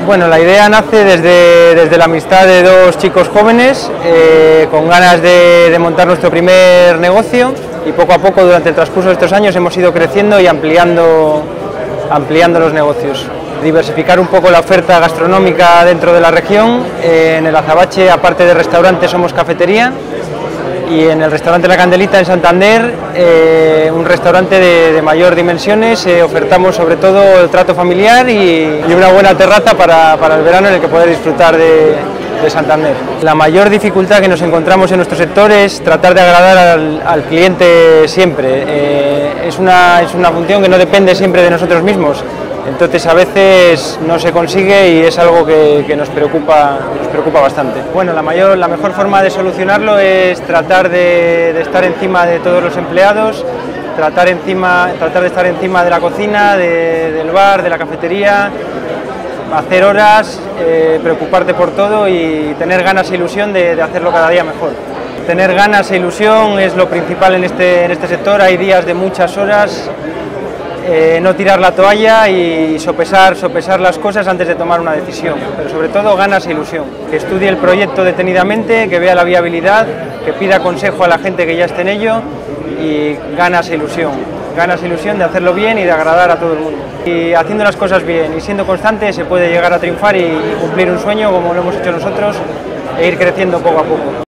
Bueno, la idea nace desde la amistad de dos chicos jóvenes con ganas de montar nuestro primer negocio, y poco a poco durante el transcurso de estos años hemos ido creciendo y ampliando los negocios. Diversificar un poco la oferta gastronómica dentro de la región. En el Azabache, aparte de restaurante, somos cafetería, y en el restaurante La Candelita en Santander, un restaurante de mayor dimensiones, ofertamos sobre todo el trato familiar y una buena terraza para el verano en el que poder disfrutar de Santander. La mayor dificultad que nos encontramos en nuestro sector es tratar de agradar al cliente siempre. Es una función que no depende siempre de nosotros mismos, entonces a veces no se consigue y es algo que nos preocupa bastante. Bueno, la mejor forma de solucionarlo es tratar de estar encima de todos los empleados, tratar de estar encima de la cocina, del bar, de la cafetería, hacer horas, preocuparte por todo y tener ganas e ilusión de hacerlo cada día mejor. Tener ganas e ilusión es lo principal en este sector. Hay días de muchas horas, no tirar la toalla y sopesar las cosas antes de tomar una decisión, pero sobre todo ganas e ilusión. Que estudie el proyecto detenidamente, que vea la viabilidad, que pida consejo a la gente que ya esté en ello, y ganas e ilusión de hacerlo bien y de agradar a todo el mundo. Y haciendo las cosas bien y siendo constante se puede llegar a triunfar y cumplir un sueño como lo hemos hecho nosotros, e ir creciendo poco a poco.